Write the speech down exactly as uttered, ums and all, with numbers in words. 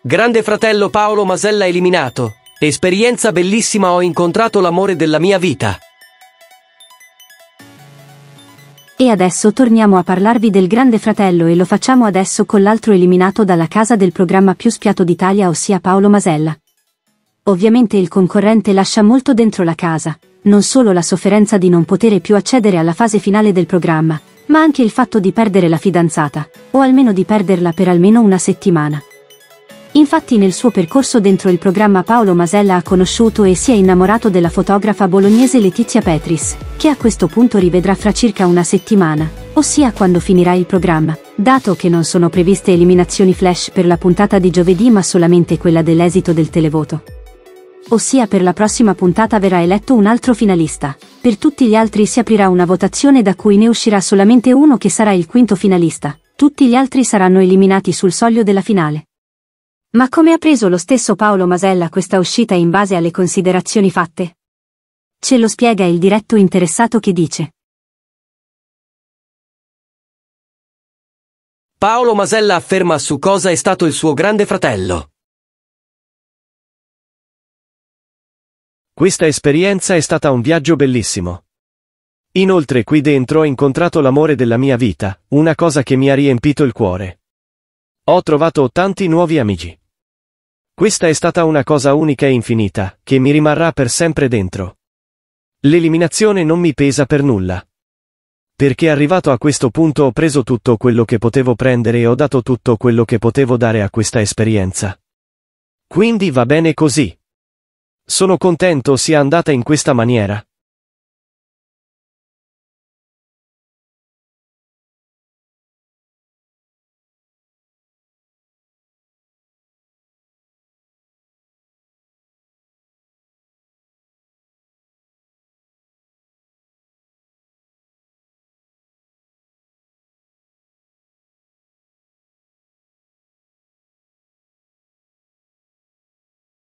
Grande fratello Paolo Masella eliminato. Esperienza bellissima, ho incontrato l'amore della mia vita. E adesso torniamo a parlarvi del Grande Fratello e lo facciamo adesso con l'altro eliminato dalla casa del programma più spiato d'Italia, ossia Paolo Masella. Ovviamente il concorrente lascia molto dentro la casa, non solo la sofferenza di non poter più accedere alla fase finale del programma, ma anche il fatto di perdere la fidanzata, o almeno di perderla per almeno una settimana. Infatti nel suo percorso dentro il programma Paolo Masella ha conosciuto e si è innamorato della fotografa bolognese Letizia Petris, che a questo punto rivedrà fra circa una settimana, ossia quando finirà il programma, dato che non sono previste eliminazioni flash per la puntata di giovedì ma solamente quella dell'esito del televoto. Ossia per la prossima puntata verrà eletto un altro finalista, per tutti gli altri si aprirà una votazione da cui ne uscirà solamente uno che sarà il quinto finalista, tutti gli altri saranno eliminati sul soglio della finale. Ma come ha preso lo stesso Paolo Masella questa uscita in base alle considerazioni fatte? Ce lo spiega il diretto interessato che dice: Paolo Masella afferma su cosa è stato il suo grande fratello. Questa esperienza è stata un viaggio bellissimo. Inoltre qui dentro ho incontrato l'amore della mia vita, una cosa che mi ha riempito il cuore. Ho trovato tanti nuovi amici. Questa è stata una cosa unica e infinita, che mi rimarrà per sempre dentro. L'eliminazione non mi pesa per nulla. Perché arrivato a questo punto ho preso tutto quello che potevo prendere e ho dato tutto quello che potevo dare a questa esperienza. Quindi va bene così. Sono contento sia andata in questa maniera.